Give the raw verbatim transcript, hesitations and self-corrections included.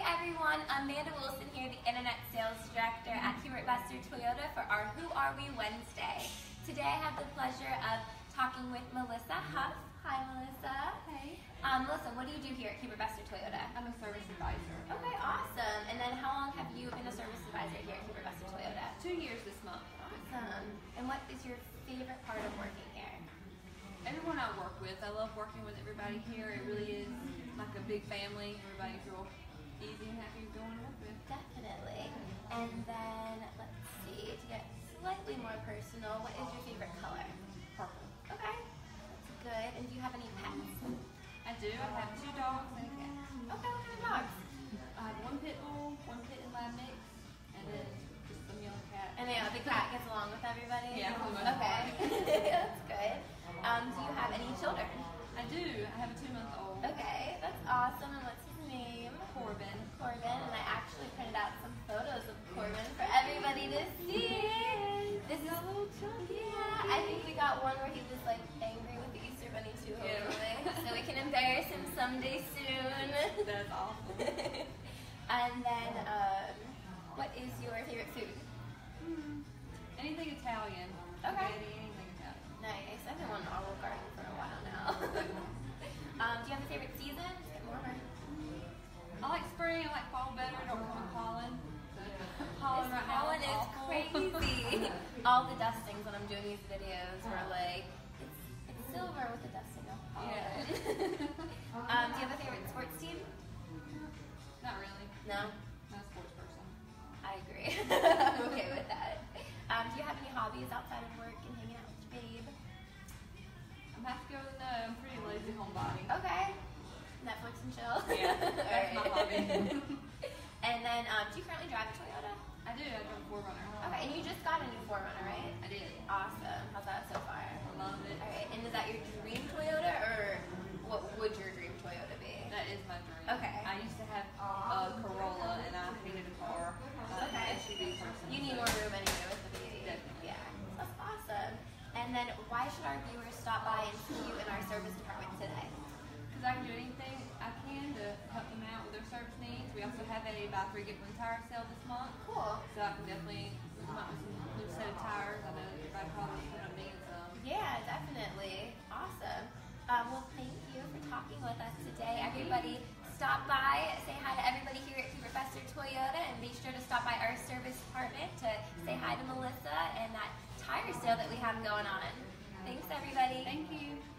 everyone, Amanda Wilson here, the Internet Sales Director at Hubert Vester Toyota for our Who Are We Wednesday. Today I have the pleasure of talking with Melissa Huff. Hi Melissa. Hey. Um, Melissa, what do you do here at Hubert Vester Toyota? I'm a service advisor. Okay, awesome. And then how long have you been a service advisor here at Hubert Vester Toyota? Two years this month. Awesome. And what is your favorite part of working here? Everyone I work with, I love working with everybody here. It really is like a big family. Everybody's real easy and happy to go and work with. Definitely. And then, let's see, to get slightly more personal, what is your favorite color? Purple. Okay, that's good. And do you have any pets? I do. I have two dogs and a cat. Okay, what kind of dogs? I have one pit bull, one pit and lab mix, and then just some yellow cat. And yeah, the cat gets along with everybody? Yeah, for the most Okay, that's good. Um, do you have any children? I do. I have a two-month-old. Okay, that's awesome. And what's his name? Corbin. Corbin. And I actually printed out some photos of Corbin for everybody to see. This is a little chunky. Yeah, I think we got one where he was like angry with the Easter Bunny too, hopefully. Yeah. So we can embarrass him someday soon. That's awesome. And then, um, what is your favorite food? Hmm. Anything Italian. Okay. Spaghetti, anything Italian. Nice. I've been wanting Olive Garden for a while now. um, do you have a favorite season? It's getting warmer. I like spring. I like fall better. I don't want pollen. Pollen This right now pollen is awful. crazy. All the dustings when I'm doing these videos were like, it's, it's silver with the dusting of pollen. Yeah. um, do you have a favorite sports team? Not really. No? Not a sports person. I agree. I'm okay with that. Um, do you have any hobbies outside of work and hanging out with your babe? I'm have to go with no. I'm pretty lazy homebody. Okay. Netflix and chill. Yeah, that's my hobby. And then, um, do you currently drive a Toyota? I do. I drove a four runner. Okay, and you just got a new four runner, right? I did. Awesome. How's that so far? I loved it. Alright, and is that your dream Toyota, or what would your dream Toyota be? That is my dream. Okay. I used to have a Corolla, and I hated a car. I'm Okay. an S U V person. You need more room anyway with the baby. Definitely. Yeah, that's awesome. And then, why should our viewers stop by and see you in our service department today? Because I can do anything I can to help them out with their service needs. We also have a buy three get one tire sale this month, Cool. so I can definitely come up with some new set of tires. I know everybody probably needs them. Yeah, definitely. Awesome. Um, well, thank you for talking with us today. Everybody, stop by, say hi to everybody here at Hubert Vester Toyota, and be sure to stop by our service department to say hi to Melissa and that tire sale that we have going on. Thanks, everybody. Thank you.